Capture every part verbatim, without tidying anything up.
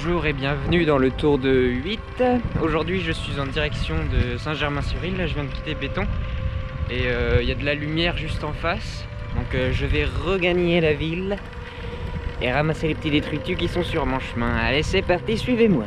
Bonjour et bienvenue dans le tour de huit. Aujourd'hui je suis en direction de Saint-Germain-sur-Île. Là je viens de quitter Béton et il euh, y a de la lumière juste en face. Donc euh, je vais regagner la ville et ramasser les petits détritus qui sont sur mon chemin. Allez c'est parti, suivez-moi.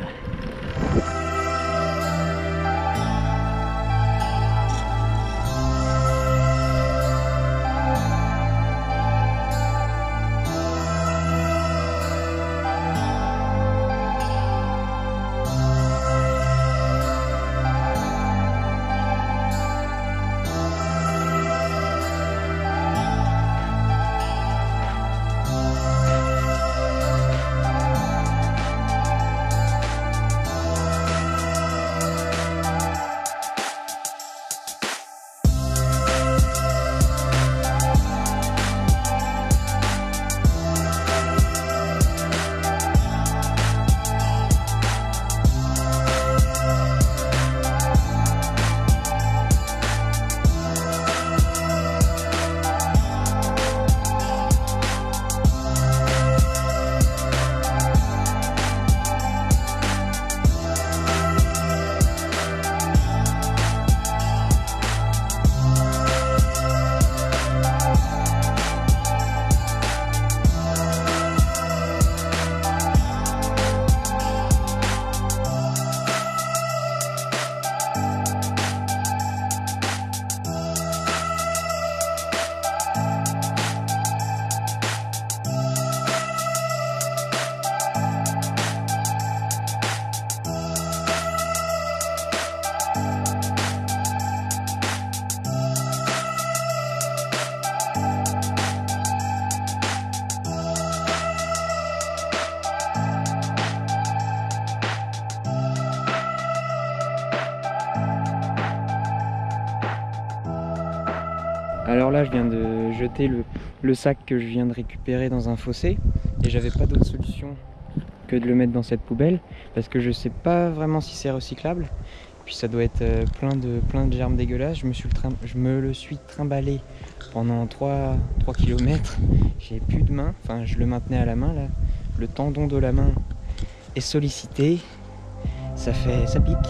Alors là je viens de jeter le, le sac que je viens de récupérer dans un fossé et j'avais pas d'autre solution que de le mettre dans cette poubelle parce que je sais pas vraiment si c'est recyclable, puis ça doit être plein de, plein de germes dégueulasses. Je me, suis le je me le suis trimballé pendant trois kilomètres, j'ai plus de main, enfin je le maintenais à la main là, le tendon de la main est sollicité, ça fait, ça pique.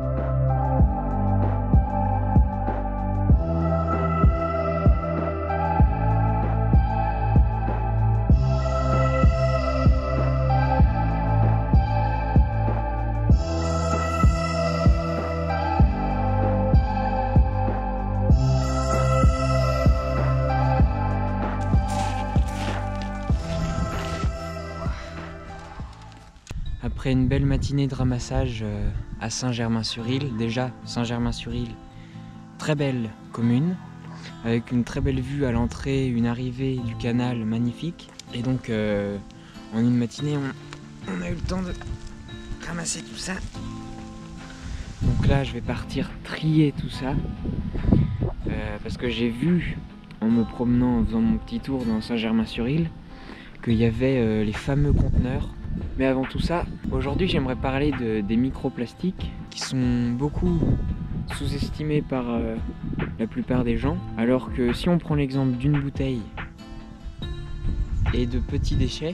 Après une belle matinée de ramassage à Saint-Germain-sur-Île, déjà Saint-Germain-sur-Île, très belle commune, avec une très belle vue à l'entrée, une arrivée du canal magnifique. Et donc euh, en une matinée, on, on a eu le temps de ramasser tout ça. Donc là, je vais partir trier tout ça, euh, parce que j'ai vu, en me promenant, en faisant mon petit tour dans Saint-Germain-sur-Île, qu'il y avait euh, les fameux conteneurs. Mais avant tout ça, aujourd'hui j'aimerais parler de, des microplastiques qui sont beaucoup sous-estimés par euh, la plupart des gens. Alors que si on prend l'exemple d'une bouteille et de petits déchets,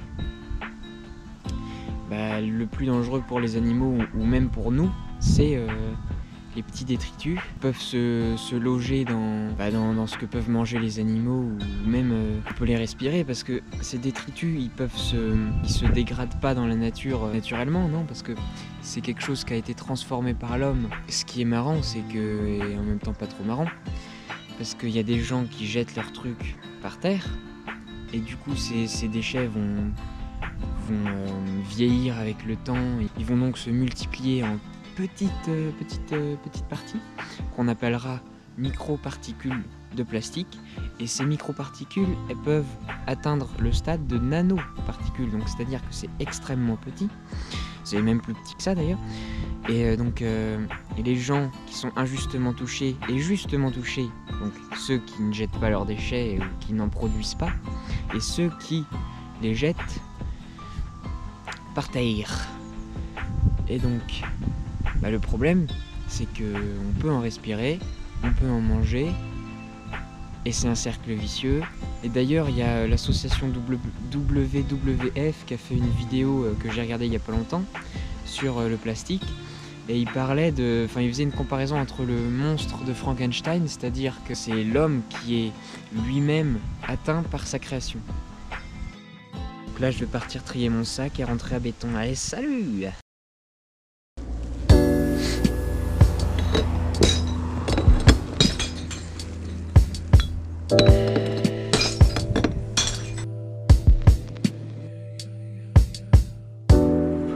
bah, le plus dangereux pour les animaux ou même pour nous, c'est euh, les petits détritus qui peuvent se, se loger dans, bah dans, dans ce que peuvent manger les animaux, ou même euh, on peut les respirer, parce que ces détritus ils peuvent se, ils se dégradent pas dans la nature euh, naturellement, non, parce que c'est quelque chose qui a été transformé par l'homme. Ce qui est marrant, c'est que, et en même temps pas trop marrant, parce qu'il y a des gens qui jettent leurs trucs par terre, et du coup ces, ces déchets vont, vont euh, vieillir avec le temps, et ils vont donc se multiplier en Petite, euh, petite, euh, petite partie qu'on appellera microparticules de plastique, et ces microparticules elles peuvent atteindre le stade de nanoparticules, donc c'est à dire que c'est extrêmement petit, c'est même plus petit que ça d'ailleurs, et euh, donc euh, et les gens qui sont injustement touchés et justement touchés, donc ceux qui ne jettent pas leurs déchets ou qui n'en produisent pas, et ceux qui les jettent par terre. Et donc bah, le problème, c'est qu'on peut en respirer, on peut en manger, et c'est un cercle vicieux. Et d'ailleurs, il y a l'association W W F qui a fait une vidéo que j'ai regardée il n'y a pas longtemps sur le plastique. Et il parlait de, enfin, il faisait une comparaison entre le monstre de Frankenstein, c'est-à-dire que c'est l'homme qui est lui-même atteint par sa création. Donc là, je vais partir trier mon sac et rentrer à béton. Allez, salut!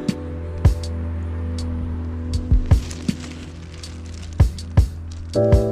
you